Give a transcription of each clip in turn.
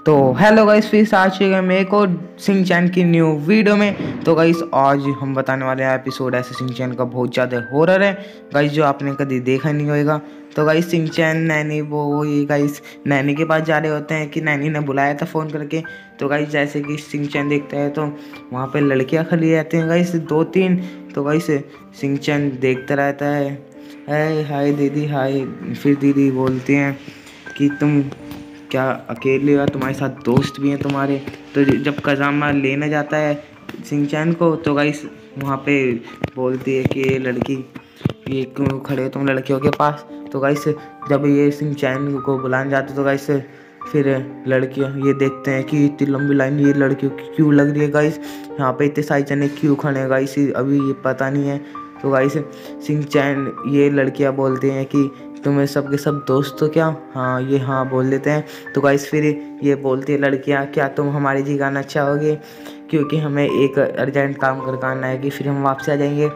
तो hello guys, फिर से आ चुके हैं मैं एक और सिंचैन की न्यू वीडियो में। तो गाइस आज हम बताने वाले हैं एपिसोड ऐसे सिंचैन का बहुत ज़्यादा हॉरर है गाइस, जो आपने कभी देखा नहीं होगा। तो गाइस सिंचैन नैनी वो ये गाइस नैनी के पास जा रहे होते हैं कि नैनी ने बुलाया था फ़ोन करके। तो गाइस जैसे कि सिंचैन देखता है तो वहाँ पे लड़कियाँ खड़ी रहती हैं गाइस, 2-3। तो गाइस सिंचैन देखता रहता है, हाय हाय दीदी हाय। फिर दीदी बोलती हैं कि तुम क्या अकेले हो, तुम्हारे साथ दोस्त भी हैं तुम्हारे। तो जब कज़ामा लेने जाता है सिंचैन को तो गाइस वहाँ पे बोलती है कि ये लड़की ये क्यों खड़े हो तुम लड़कियों के पास। तो गाइस जब ये सिंचैन को बुलाने जाते तो गाइस फिर लड़कियाँ ये देखते हैं कि इतनी लंबी लाइन ये लड़कियों की क्यों लग रही है गाइस, यहाँ पे इतने सारे जने क्यों खड़े हैं गाइस, अभी ये पता नहीं है। तो गाइस सिंचैन ये लड़कियाँ बोलते हैं कि तुम्हें सब के सब दोस्त हो क्या, हाँ ये हाँ बोल देते हैं। तो गाइस फिर ये बोलती है लड़कियाँ, क्या तुम हमारी जगह आना चाहोगे, क्योंकि हमें एक अर्जेंट काम करना है कि फिर हम वापस आ जाएंगे।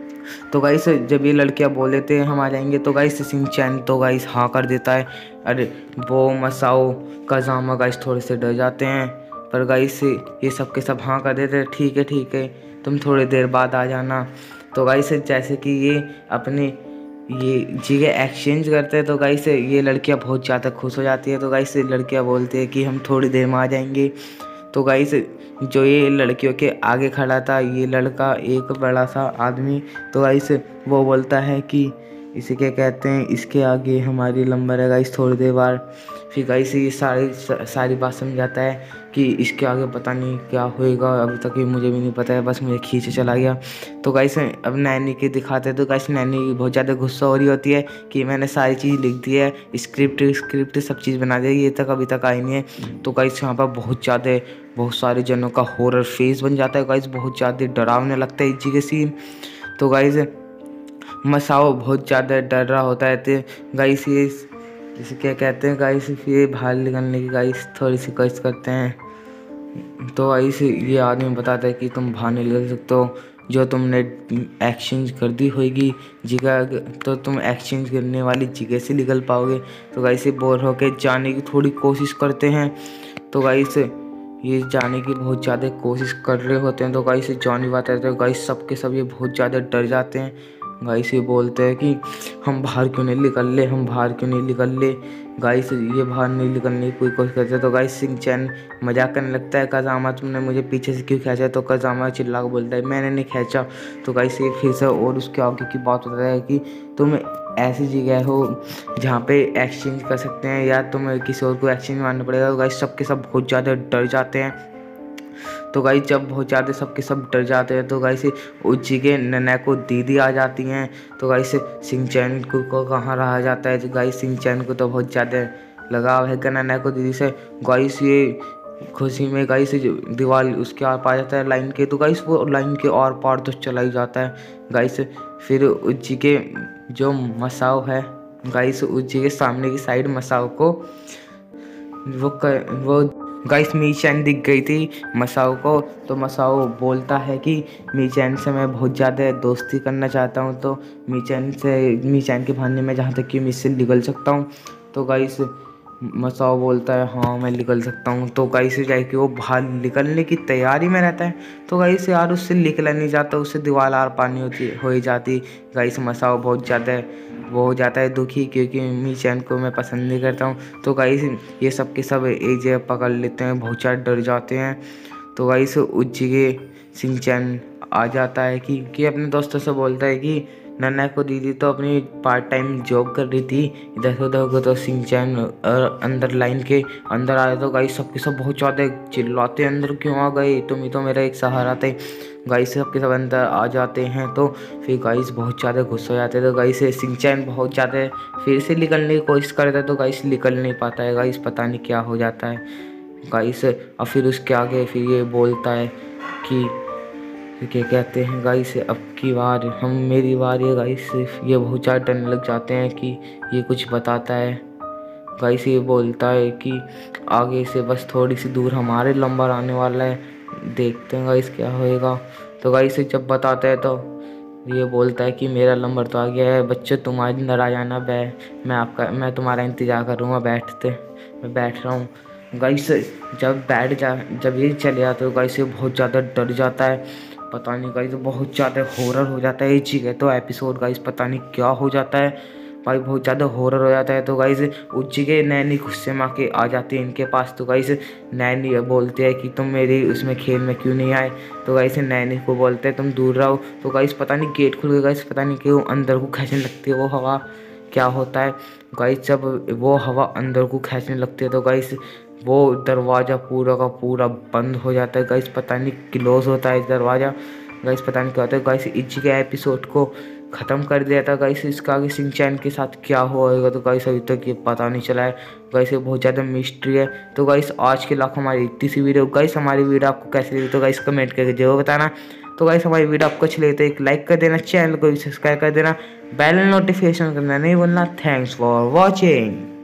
तो गाइस जब ये लड़कियाँ बोल देते हैं हम आ जाएंगे तो गाइस सिंचैन तो गाइस हाँ कर देता है। अरे वो मसाओ कज़ामा गाइस थोड़े से डर जाते हैं, पर गाइस ये सब के सब हाँ कर देते हैं, ठीक है तुम थोड़ी देर बाद आ जाना। तो गाइस जैसे कि ये अपने ये जगह एक्सचेंज करते हैं तो गाइस ये लड़कियां बहुत ज़्यादा खुश हो जाती है। तो गाइस लड़कियां बोलती है कि हम थोड़ी देर में आ जाएंगे। तो गाइस जो ये लड़कियों के आगे खड़ा था ये लड़का एक बड़ा सा आदमी, तो गाइस वो बोलता है कि इसे क्या कहते हैं, इसके आगे हमारी नंबर है गाइस थोड़ी देर बाद। फिर गाइस ये सारी बात समझाता है कि इसके आगे पता नहीं क्या होएगा, अभी तक ये मुझे भी नहीं पता है, बस मुझे खींचे चला गया। तो गाइस अब नैनी के दिखाते हैं तो गाइस नैनी बहुत ज़्यादा गुस्सा हो रही होती है कि मैंने सारी चीज़ लिख दी है, स्क्रिप्ट सब चीज़ बना दी है, ये तक अभी तक आई नहीं है। तो गाइस यहाँ पर बहुत सारे जनों का हॉरर फेस बन जाता है गाइस, बहुत ज़्यादा डरावने लगता है इस जगह सीन। तो गाइस मसाओ बहुत ज़्यादा डर रहा होता है। तो गाइस ये जिसे क्या कहते हैं गाइस, ये बाहर निकलने की गाइस थोड़ी सी कोशिश करते हैं। तो गाइस ये आदमी बताता है कि तुम बाहर नहीं निकल सकते हो, जो तुमने एक्सचेंज कर दी होगी जगह तो तुम एक्सचेंज करने वाली जगह से निकल पाओगे। तो गाइस ये बोर होकर जाने की थोड़ी कोशिश करते हैं। तो गाइस ये जाने की बहुत ज़्यादा कोशिश कर रहे होते हैं। तो गाइस जा नहीं पाते, तो गाइस सब के सब ये बहुत ज़्यादा डर जाते हैं। गाइस ये बोलते हैं कि हम बाहर क्यों नहीं निकल ले, हम बाहर क्यों नहीं निकल ले। गाइस ये बाहर नहीं निकलने की कोई कोशिश करते हैं। तो गाइस सिंचैन मजाक करने लगता है, कज़ामा तुमने मुझे पीछे से क्यों खींचा। तो कज़ामा चिल्ला कर बोलता है मैंने नहीं खींचा। तो गाइस ये फिर से और उसके आगे की बात होता है कि तुम ऐसी जगह हो जहाँ पे एक्सचेंज कर सकते हैं या तुम्हें किसी और को एक्सचेंज मारना पड़ेगा। तो गाइस सबके सब बहुत ज़्यादा डर जाते हैं। तो गाइस जब बहुत ज़्यादा सबके सब डर जाते हैं तो गाइस उस जगह नन्या को दीदी आ जाती हैं। तो गाइस सिंचैन को कहाँ रहा जाता है। तो गाइस सिंचैन को तो बहुत ज़्यादा लगाव है नन्या को दीदी से। गाइस ये खुशी में गाइस दीवार उसके आर पार जाता है लाइन के, तो गाइस वो लाइन के और पार तो चला ही जाता है। गाइस फिर उस जगह जो मसाओ है गाइस उस जगह सामने की साइड मसाओ को वो गाइस मीचैन दिख गई थी मसाओ को। तो मसाओ बोलता है कि मीचैन से मैं बहुत ज़्यादा दोस्ती करना चाहता हूँ, तो मीचैन के बहाने मैं जहाँ तक कि मुझसे निकल सकता हूँ। तो गाइस मसाओ बोलता है हाँ मैं निकल सकता हूँ। तो गाइस जाके वो बाहर निकलने की तैयारी में रहता है। तो गाइस यार उससे निकला नहीं जाता, उससे दीवार आर पानी हो ही जाती। गाइस मसाओ बहुत ज़्यादा वो हो जाता है दुखी, क्योंकि मीचैन को मैं पसंद नहीं करता हूँ। तो गाइस ये सब के सब एक जगह पकड़ लेते हैं, बहुत ज़्यादा डर जाते हैं। तो गाइस उस जगह सिंचैन आ जाता है कि अपने दोस्तों से बोलता है कि नन्या को दीदी तो अपनी पार्ट टाइम जॉब कर रही थी इधर से उधर को। तो सिंचैन अंदर लाइन के अंदर आए तो गाइस सबके सब बहुत ज़्यादा चिल्लाते अंदर क्यों आ गए, तुम ही तो मेरा एक सहारा थे। गाइस सबके सब अंदर आ जाते हैं। तो फिर गाइस बहुत ज़्यादा गुस्सा हो जाते हैं। तो गाइस सिंचैन बहुत ज़्यादा फिर से निकलने की कोशिश करता है, तो गाइस निकल नहीं पाता है। गाइस पता नहीं क्या हो जाता है गाइस। और फिर उसके आगे फिर ये बोलता है कि क्या कहते हैं गाइस अब की बार मेरी बार है गाइस। ये बहुत ज़्यादा डरने लग जाते हैं कि ये कुछ बताता है। गाइस ये बोलता है कि आगे से बस थोड़ी सी दूर हमारे नंबर आने वाला है, देखते हैं गाइस क्या होएगा। तो गाइस जब बताता है तो ये बोलता है कि मेरा नंबर तो आ गया है, बच्चे तुम अंदर आ जाना, मैं तुम्हारा इंतज़ार करूँगा, मैं बैठ रहा हूँ। गाइस जब ये चले जाते हो गाइस, ये बहुत ज़्यादा डर जाता है। पता नहीं गाइस, बहुत ज़्यादा हॉरर हो जाता है ये चीज़ है। तो एपिसोड गाइस पता नहीं क्या हो जाता है भाई, बहुत ज़्यादा हॉरर हो जाता है। तो गाइस उज्जी के नैनी गुस्से में आके आ जाती है इनके पास। तो गाइस नैनी बोलते हैं कि तुम मेरी उसमें खेल में क्यों नहीं आए। तो गाइस नैनी को बोलते हैं तुम दूर रहो। तो गाइस पता नहीं गेट खुल गया गाइस, पता नहीं क्यों अंदर को खींचने लगती है वो हवा, क्या होता है गाइस। जब वो हवा अंदर को खींचने लगती है तो गाइस वो दरवाज़ा पूरा का पूरा बंद हो जाता है गाइस, पता नहीं क्लोज होता है दरवाज़ा। गाइस पता नहीं क्या होता है गाइस। इज्जी के एपिसोड को ख़त्म कर दिया था गाइस। इसका आगे शिनचैन के साथ क्या होगा तो गाइस अभी तक ये पता नहीं चला है गाइस, ये बहुत ज़्यादा मिस्ट्री है। तो गाइस आज के लाख हमारी इतनी सी वीडियो। गाइस हमारी वीडियो आपको कैसी लगी तो गाइस कमेंट करके जरूर बताना। तो गाइस हमारी वीडियो आपको अच्छी लगी तो एक लाइक कर देना, चैनल को भी सब्सक्राइब कर देना, बेल नोटिफिकेशन करना नहीं भूलना। Thanks for watching.